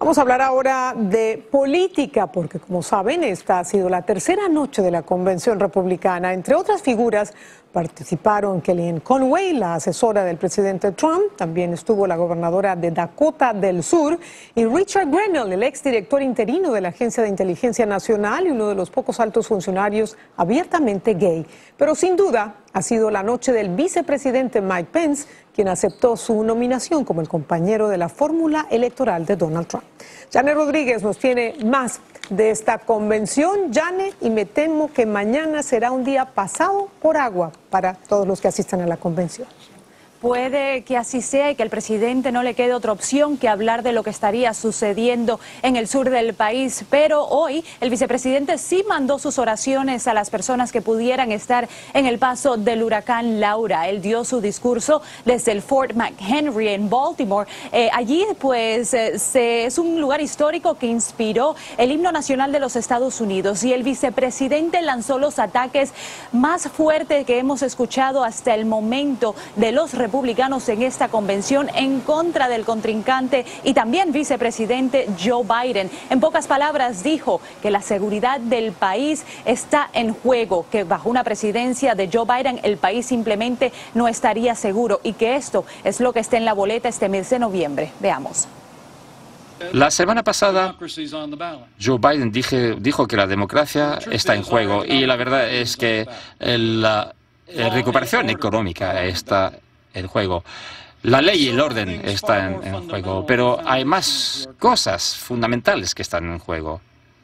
Vamos a hablar ahora de política, porque como saben, esta ha sido la tercera noche de la Convención Republicana. Entre otras figuras participaron Kellyanne Conway, la asesora del presidente Trump, también estuvo la gobernadora de Dakota del Sur, y Richard Grenell, el exdirector interino de la Agencia de Inteligencia Nacional y uno de los pocos altos funcionarios abiertamente gay. Pero sin duda ha sido la noche del vicepresidente Mike Pence, quien aceptó su nominación como el compañero de la fórmula electoral de Donald Trump. Janet Rodríguez nos tiene más de esta convención, Janet, y me temo que mañana será un día pasado por agua para todos los que asistan a la convención. Puede que así sea y que al presidente no le quede otra opción que hablar de lo que estaría sucediendo en el sur del país, pero hoy el vicepresidente sí mandó sus oraciones a las personas que pudieran estar en el paso del huracán Laura. Él dio su discurso desde el Fort McHenry en Baltimore. Allí pues es un lugar histórico que inspiró el himno nacional de los Estados Unidos, y el vicepresidente lanzó los ataques más fuertes que hemos escuchado hasta el momento de los republicanos en esta convención en contra del contrincante y también vicepresidente Joe Biden. En pocas palabras dijo que la seguridad del país está en juego, que bajo una presidencia de Joe Biden el país simplemente no estaría seguro, y que esto es lo que está en la boleta este mes de noviembre. Veamos. La semana pasada, Joe Biden dijo que la democracia está en juego, y la verdad es que la recuperación económica está en juego. La ley y el orden están en juego, pero hay más cosas fundamentales que están en juego.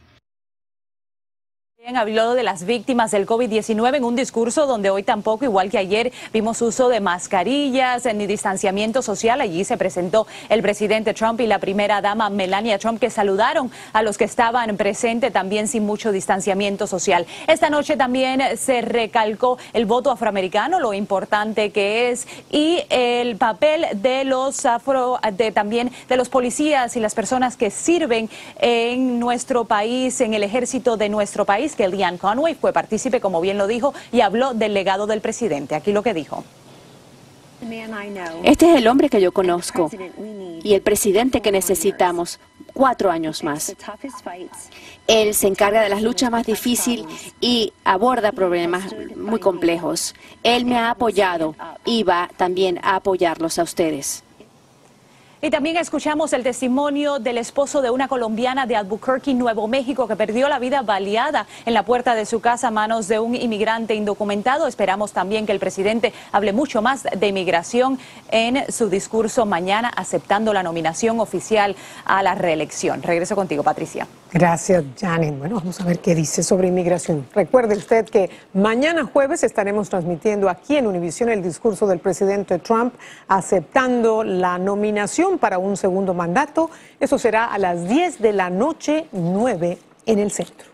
Habló de las víctimas del COVID-19 en un discurso donde hoy tampoco, igual que ayer, vimos uso de mascarillas ni distanciamiento social. Allí se presentó el presidente Trump y la primera dama Melania Trump, que saludaron a los que estaban presentes, también sin mucho distanciamiento social. Esta noche también se recalcó el voto afroamericano, lo importante que es, y el papel de los también de los policías y las personas que sirven en nuestro país, en el ejército de nuestro país. Kellyanne Conway fue partícipe, como bien lo dijo, y habló del legado del presidente. Aquí lo que dijo. Este es el hombre que yo conozco y el presidente que necesitamos. 4 años más. Él se encarga de las luchas más difíciles y aborda problemas muy complejos. Él me ha apoyado y va también a apoyarlos a ustedes. Y también escuchamos el testimonio del esposo de una colombiana de Albuquerque, Nuevo México, que perdió la vida baleada en la puerta de su casa a manos de un inmigrante indocumentado. Esperamos también que el presidente hable mucho más de inmigración en su discurso mañana, aceptando la nominación oficial a la reelección. Regreso contigo, Patricia. Gracias, Janet. Bueno, vamos a ver qué dice sobre inmigración. Recuerde usted que mañana jueves estaremos transmitiendo aquí en Univisión el discurso del presidente Trump aceptando la nominación para un segundo mandato. Eso será a las 10 de la noche, 9 en el centro.